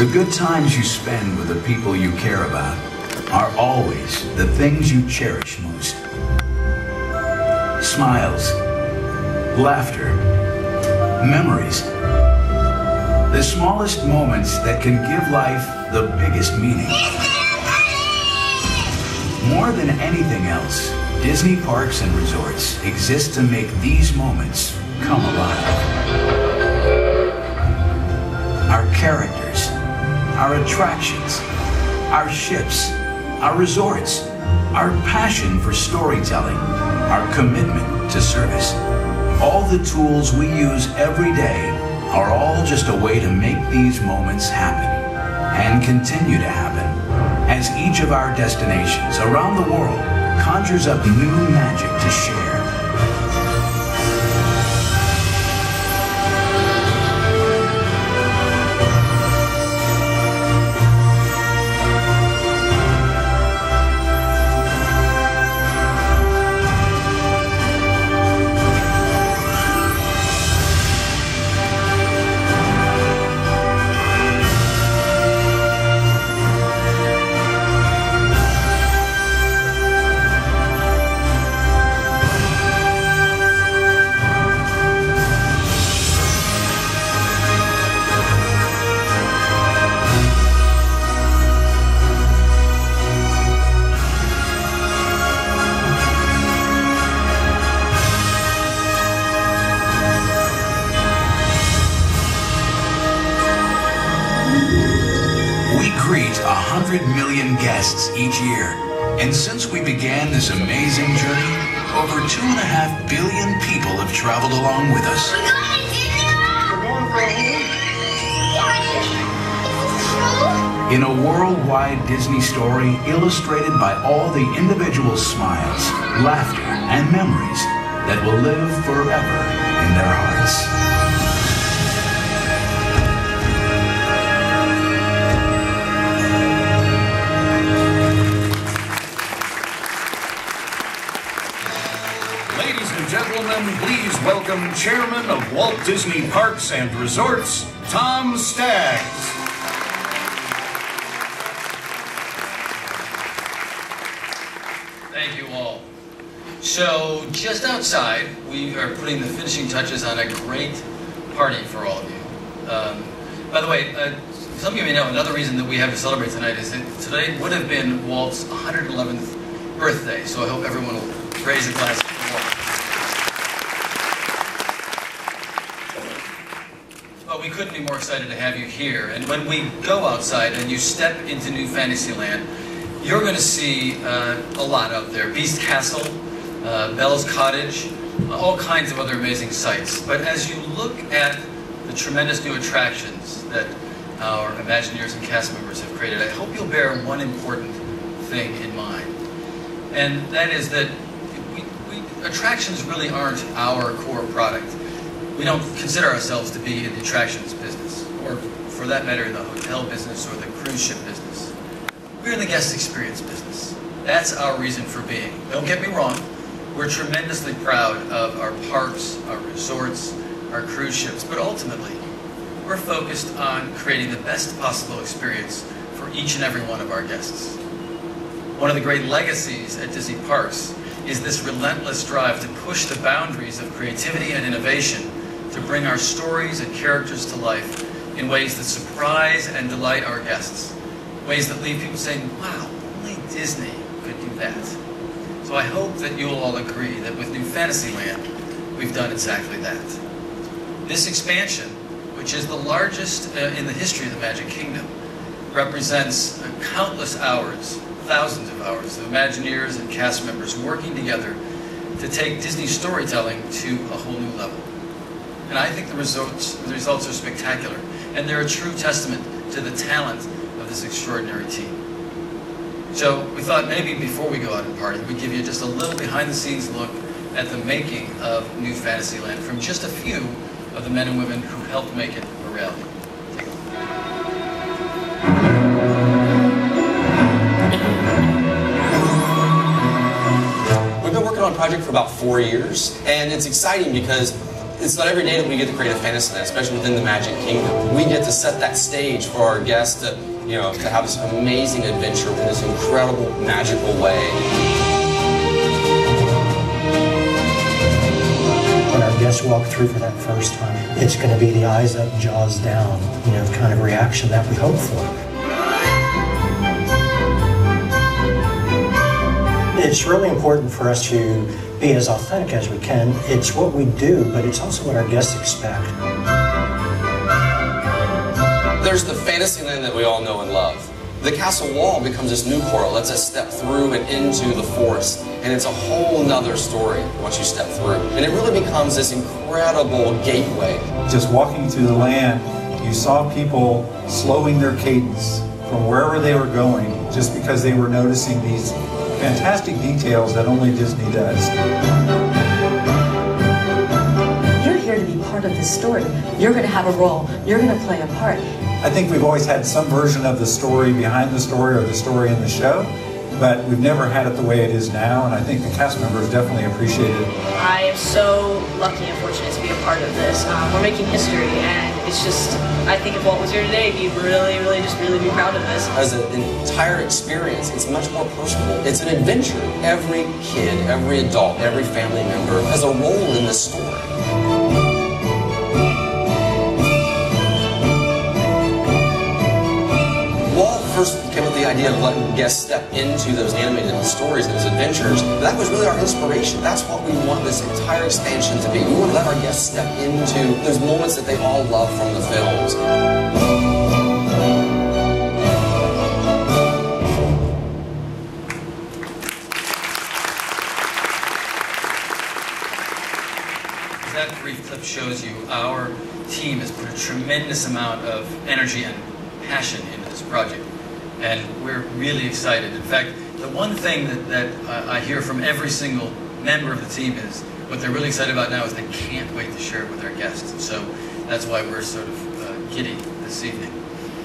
The good times you spend with the people you care about are always the things you cherish most. Smiles, laughter, memories. The smallest moments that can give life the biggest meaning. More than anything else, Disney parks and resorts exist to make these moments come alive. Our characters, our attractions, our ships, our resorts, our passion for storytelling, our commitment to service. All the tools we use every day are all just a way to make these moments happen and continue to happen as each of our destinations around the world conjures up new magic to share. Greet 100 million guests each year. And since we began this amazing journey, over 2.5 billion people have traveled along with us. In a worldwide Disney story illustrated by all the individual smiles, laughter, and memories that will live forever in their hearts. Gentlemen, please welcome Chairman of Walt Disney Parks and Resorts, Tom Staggs. Thank you all. So, just outside, we are putting the finishing touches on a great party for all of you. By the way, some of you may know another reason that we have to celebrate tonight is that today would have been Walt's 111th birthday, so I hope everyone will raise a glass for Walt. We couldn't be more excited to have you here. And when we go outside and you step into New Fantasyland, you're going to see a lot out there. Beast Castle, Belle's Cottage, all kinds of other amazing sights. But as you look at the tremendous new attractions that our Imagineers and cast members have created, I hope you'll bear one important thing in mind. And that is that attractions really aren't our core product. We don't consider ourselves to be in the attractions business, or for that matter, in the hotel business or the cruise ship business. We're in the guest experience business. That's our reason for being. Don't get me wrong, we're tremendously proud of our parks, our resorts, our cruise ships, but ultimately, we're focused on creating the best possible experience for each and every one of our guests. One of the great legacies at Disney Parks is this relentless drive to push the boundaries of creativity and innovation to bring our stories and characters to life in ways that surprise and delight our guests. Ways that leave people saying, wow, only Disney could do that. So I hope that you'll all agree that with New Fantasyland, we've done exactly that. This expansion, which is the largest in the history of the Magic Kingdom, represents countless hours, thousands of hours of Imagineers and cast members working together to take Disney storytelling to a whole new level. And I think the results are spectacular, and they're a true testament to the talent of this extraordinary team. So we thought maybe before we go out and party, we'd give you just a little behind-the-scenes look at the making of New Fantasyland from just a few of the men and women who helped make it a reality. Take a look. We've been working on a project for about 4 years, and it's exciting because It's not every day that we get to create a Fantasyland, especially within the Magic Kingdom. We get to set that stage for our guests to, you know, to have this amazing adventure in this incredible, magical way. When our guests walk through for that first time, it's going to be the eyes up, jaws down, you know, kind of reaction that we hope for. It's really important for us to be as authentic as we can. It's what we do, but it's also what our guests expect. There's the Fantasyland that we all know and love. The castle wall becomes this new portal, lets us step through and into the forest, and it's a whole nother story once you step through. And it really becomes this incredible gateway. Just walking through the land, you saw people slowing their cadence from wherever they were going just because they were noticing these fantastic details that only Disney does. You're here to be part of this story. You're going to have a role. You're going to play a part. I think we've always had some version of the story behind the story or the story in the show, but we've never had it the way it is now, and I think the cast members definitely appreciate it. I am so lucky and fortunate to be a part of this. We're making history, and it's just, I think if Walt was here today, he'd really be proud of this. As an entire experience, it's much more personal. It's an adventure. Every kid, every adult, every family member has a role in this story. First came up with the idea of letting guests step into those animated stories, those adventures. That was really our inspiration. That's what we want this entire expansion to be. We want to let our guests step into those moments that they all love from the films. That brief clip shows you our team has put a tremendous amount of energy and passion into this project. And we're really excited. In fact, the one thing that I hear from every single member of the team is what they're really excited about now is they can't wait to share it with their guests. So that's why we're sort of giddy this evening.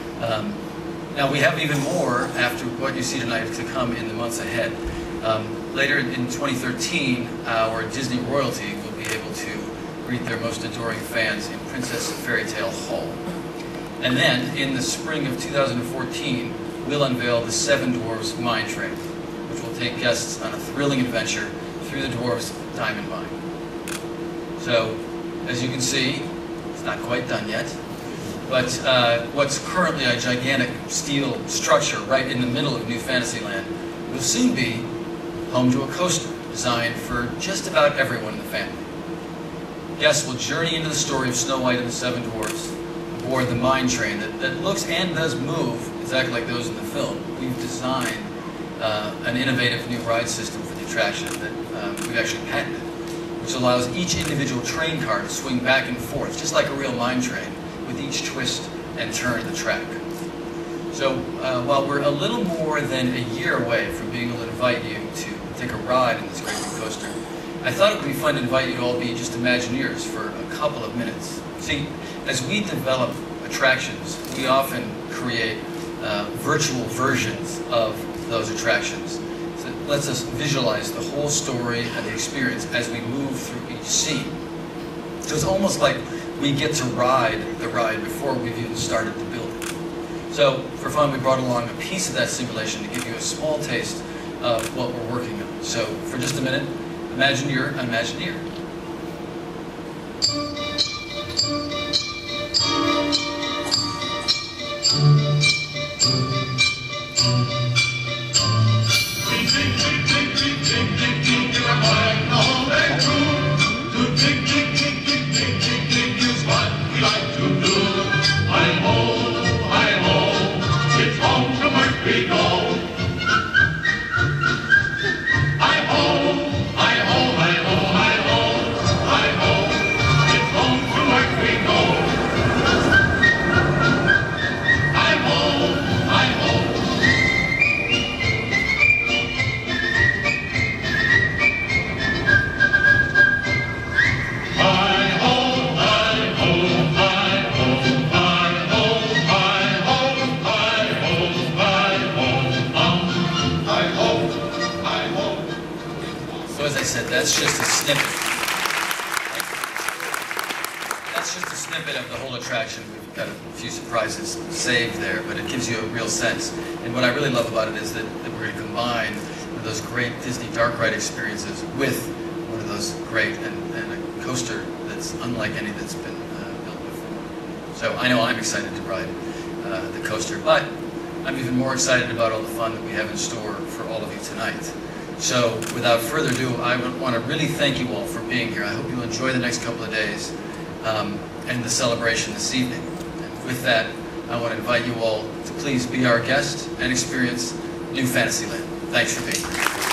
Now we have even more after what you see tonight to come in the months ahead. Later in 2013, our Disney royalty will be able to greet their most adoring fans in Princess Fairy Tale Hall. And then, in the spring of 2014, we'll unveil the Seven Dwarfs Mine Train, which will take guests on a thrilling adventure through the dwarves' diamond mine. So, as you can see, it's not quite done yet, but what's currently a gigantic steel structure right in the middle of New Fantasyland will soon be home to a coaster designed for just about everyone in the family. Guests will journey into the story of Snow White and the Seven Dwarfs aboard the mine train that looks and does move exactly like those in the film. We've designed an innovative new ride system for the attraction that we've actually patented, which allows each individual train car to swing back and forth, just like a real mine train, with each twist and turn of the track. So while we're a little more than a year away from being able to invite you to take a ride in this great new coaster, I thought it would be fun to invite you to all be just Imagineers for a couple of minutes. See, as we develop attractions, we often create virtual versions of those attractions. So it lets us visualize the whole story and the experience as we move through each scene. So it's almost like we get to ride the ride before we've even started to build it. So for fun, we brought along a piece of that simulation to give you a small taste of what we're working on. So for just a minute, imagine you're an Imagineer. That's just a snippet. just a snippet of the whole attraction. We've got a few surprises saved there, but it gives you a real sense. And what I really love about it is that we're going to combine those great Disney dark ride experiences with one of those great and a coaster that's unlike any that's been built before. So I know I'm excited to ride the coaster, but I'm even more excited about all the fun that we have in store for all of you tonight. So without further ado, I want to really thank you all for being here. I hope you'll enjoy the next couple of days and the celebration this evening. And with that, I want to invite you all to please be our guest and experience New Fantasyland. Thanks for being here.